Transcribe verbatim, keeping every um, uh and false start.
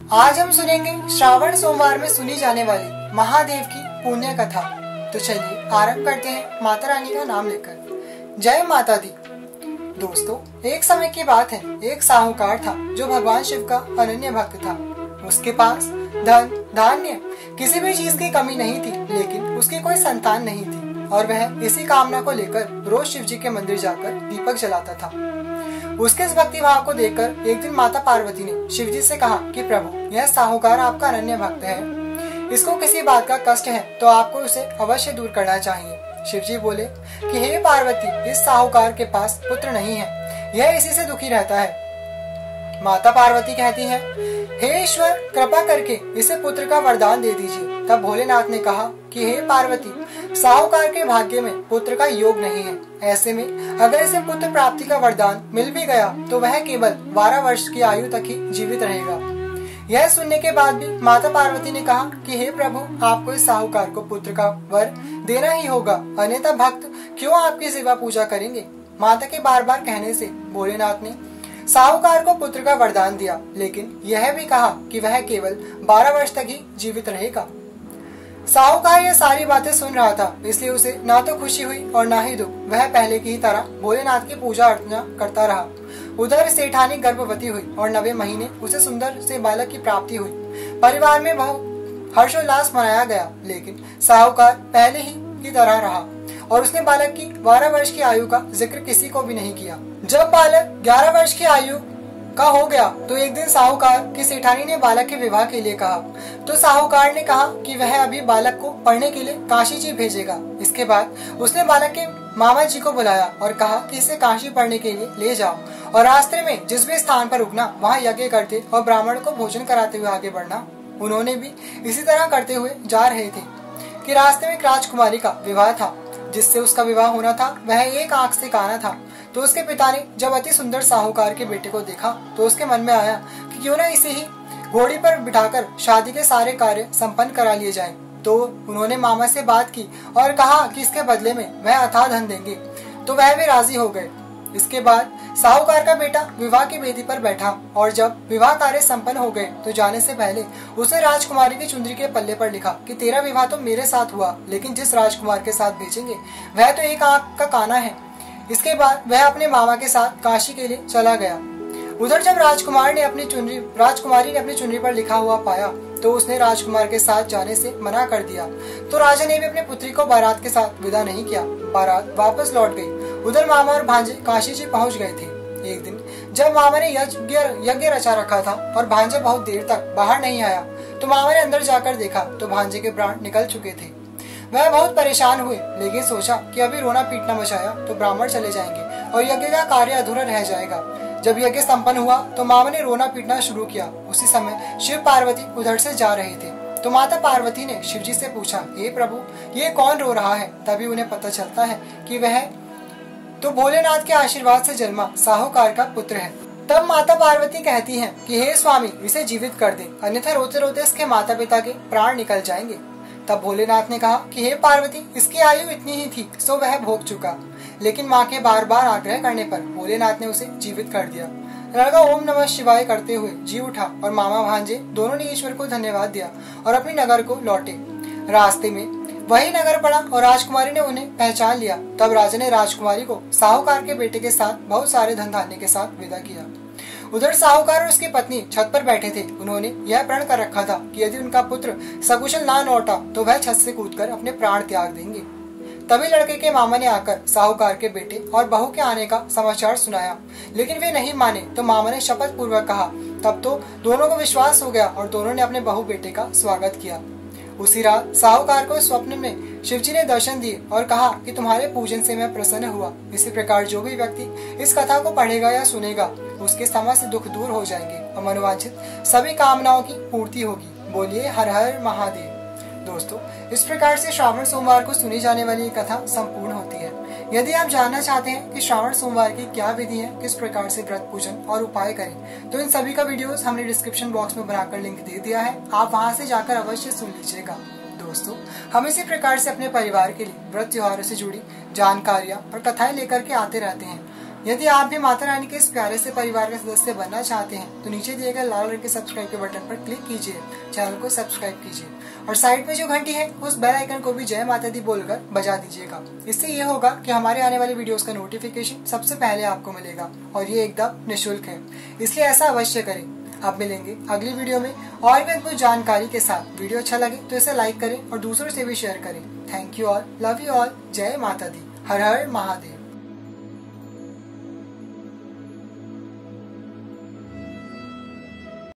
आज हम सुनेंगे श्रावण सोमवार में सुनी जाने वाली महादेव की पुण्य कथा। तो चलिए आरंभ करते हैं माता रानी का नाम लेकर। जय माता दी। दोस्तों, एक समय की बात है, एक साहूकार था जो भगवान शिव का अनन्य भक्त था। उसके पास धन धान्य किसी भी चीज की कमी नहीं थी, लेकिन उसकी कोई संतान नहीं थी और वह इसी कामना को लेकर रोज शिव जी के मंदिर जाकर दीपक जलाता था। उसके इस भक्ति भाव को देखकर एक दिन माता पार्वती ने शिव जी से कहा कि प्रभु, यह साहूकार आपका अनन्य भक्त है, इसको किसी बात का कष्ट है तो आपको उसे अवश्य दूर करना चाहिए। शिव जी बोले कि हे पार्वती, इस साहूकार के पास पुत्र नहीं है, यह इसी से दुखी रहता है। माता पार्वती कहती है, हे ईश्वर, कृपा करके इसे पुत्र का वरदान दे दीजिए। तब भोलेनाथ ने कहा कि हे पार्वती, साहूकार के भाग्य में पुत्र का योग नहीं है। ऐसे में अगर इसे पुत्र प्राप्ति का वरदान मिल भी गया तो वह केवल बारह वर्ष की आयु तक ही जीवित रहेगा। यह सुनने के बाद भी माता पार्वती ने कहा कि हे प्रभु, आपको इस साहूकार को पुत्र का वर देना ही होगा, अन्यथा भक्त क्यों आपकी सेवा पूजा करेंगे। माता के बार बार कहने से भोलेनाथ ने साहूकार को पुत्र का वरदान दिया, लेकिन यह भी कहा कि वह केवल बारह वर्ष तक ही जीवित रहेगा। साहूकार यह सारी बातें सुन रहा था, इसलिए उसे ना तो खुशी हुई और ना ही दुख। वह पहले की ही तरह भोलेनाथ की पूजा अर्चना करता रहा। उधर सेठानी गर्भवती हुई और नवे महीने उसे सुंदर से बालक की प्राप्ति हुई। परिवार में बहुत हर्षोल्लास मनाया गया, लेकिन साहूकार पहले ही की तरह रहा और उसने बालक की बारह वर्ष की आयु का जिक्र किसी को भी नहीं किया। जब बालक ग्यारह वर्ष की आयु का हो गया तो एक दिन साहूकार की सेठानी ने बालक के विवाह के लिए कहा। तो साहूकार ने कहा कि वह अभी बालक को पढ़ने के लिए काशी जी भेजेगा। इसके बाद उसने बालक के मामा जी को बुलाया और कहा कि इसे काशी पढ़ने के लिए ले जाओ और रास्ते में जिस भी स्थान पर रुकना वहाँ यज्ञ करते और ब्राह्मण को भोजन कराते हुए आगे बढ़ना। उन्होंने भी इसी तरह करते हुए जा रहे थे कि रास्ते में एक राजकुमारी का विवाह था। जिससे उसका विवाह होना था वह एक आंख से काना था। तो उसके पिता ने जब अति सुंदर साहूकार के बेटे को देखा तो उसके मन में आया कि क्यों न इसे ही घोड़ी पर बिठाकर शादी के सारे कार्य संपन्न करा लिए जाएं। तो उन्होंने मामा से बात की और कहा कि इसके बदले में वह अथाह धन देंगे। तो वह भी राजी हो गए। इसके बाद साहूकार का बेटा विवाह की वेदी पर बैठा और जब विवाह कार्य संपन्न हो गए तो जाने से पहले उसने राजकुमारी की चुंदरी के पल्ले पर लिखा कि तेरा विवाह तो मेरे साथ हुआ, लेकिन जिस राजकुमार के साथ भेजेंगे वह तो एक आंख का काना है। इसके बाद वह अपने मामा के साथ काशी के लिए चला गया। उधर जब राजकुमार ने अपनी चुनरी राजकुमारी ने अपनी चुनरी पर लिखा हुआ पाया तो उसने राजकुमार के साथ जाने से मना कर दिया। तो राजा ने भी अपनी पुत्री को बारात के साथ विदा नहीं किया। बारात वापस लौट गई। उधर मामा और भांजे काशी जी पहुंच गए थे। एक दिन जब मामा ने यज्ञ यज्ञ रचा रखा था और भांजा बहुत देर तक बाहर नहीं आया तो मामा ने अंदर जाकर देखा तो भांजे के प्राण निकल चुके थे। वह बहुत परेशान हुए, लेकिन सोचा कि अभी रोना पीटना मचाया तो ब्राह्मण चले जाएंगे और यज्ञ का कार्य अधूरा रह जाएगा। जब यज्ञ संपन्न हुआ तो मामा ने रोना पीटना शुरू किया। उसी समय शिव पार्वती उधर से जा रहे थे। तो माता पार्वती ने शिव जी से पूछा, हे प्रभु, ये कौन रो रहा है। तभी उन्हें पता चलता है कि वह तो भोलेनाथ के आशीर्वाद से जन्मा साहूकार का पुत्र है। तब माता पार्वती कहती हैं कि हे स्वामी, इसे जीवित कर दे, अन्यथा रोते रोते इसके माता पिता के प्राण निकल जाएंगे। तब भोलेनाथ ने कहा कि हे पार्वती, इसकी आयु इतनी ही थी सो वह भोग चुका। लेकिन माँ के बार बार आग्रह करने पर भोलेनाथ ने उसे जीवित कर दिया। लड़का ओम नमः शिवाय करते हुए जी उठा और मामा भांजे दोनों ने ईश्वर को धन्यवाद दिया और अपने नगर को लौटे। रास्ते में वही नगर पड़ा और राजकुमारी ने उन्हें पहचान लिया। तब राजा ने राजकुमारी को साहूकार के बेटे के साथ बहुत सारे धन धान्य के साथ विदा किया। उधर साहूकार और उसकी पत्नी छत पर बैठे थे। उन्होंने यह प्रण कर रखा था कि यदि उनका पुत्र सकुशल ना लौटा तो वह छत से कूदकर अपने प्राण त्याग देंगे। तभी लड़के के मामा ने आकर साहूकार के बेटे और बहू के आने का समाचार सुनाया, लेकिन वे नहीं माने। तो मामा ने शपथ पूर्वक कहा। तब तो दोनों को विश्वास हो गया और दोनों ने अपने बहू बेटे का स्वागत किया। उसी रात साहूकार को स्वप्न में शिवजी ने दर्शन दिए और कहा कि तुम्हारे पूजन से मैं प्रसन्न हुआ। इसी प्रकार जो भी व्यक्ति इस कथा को पढ़ेगा या सुनेगा उसके समस्त दुख दूर हो जाएंगे और मनोवांछित सभी कामनाओं की पूर्ति होगी। बोलिए हर हर महादेव। दोस्तों, इस प्रकार से श्रावण सोमवार को सुनी जाने वाली ये कथा संपूर्ण होती है। यदि आप जानना चाहते हैं कि श्रावण सोमवार की क्या विधि है, किस प्रकार से व्रत पूजन और उपाय करें, तो इन सभी का वीडियोस हमने डिस्क्रिप्शन बॉक्स में बनाकर लिंक दे दिया है। आप वहां से जाकर अवश्य सुन लीजिएगा। दोस्तों, हम इसी प्रकार से अपने परिवार के लिए व्रत त्योहारों से जुड़ी जानकारियाँ और कथाएं लेकर के आते रहते हैं। यदि आप भी माता रानी के इस प्यारे से परिवार का सदस्य बनना चाहते हैं तो नीचे दिए गए लाल रंग के सब्सक्राइब के बटन पर क्लिक कीजिए, चैनल को सब्सक्राइब कीजिए और साइड में जो घंटी है उस बेल आइकन को भी जय माता दी बोलकर बजा दीजिएगा। इससे ये होगा कि हमारे आने वाली वीडियोस का नोटिफिकेशन सबसे पहले आपको मिलेगा और ये एकदम निःशुल्क है, इसलिए ऐसा अवश्य करें। आप मिलेंगे अगली वीडियो में और भी अद्भुत जानकारी के साथ। वीडियो अच्छा लगे तो इसे लाइक करें और दूसरों से भी शेयर करें। Thank you all, love you all, जय माता दी, हर हर महादेव।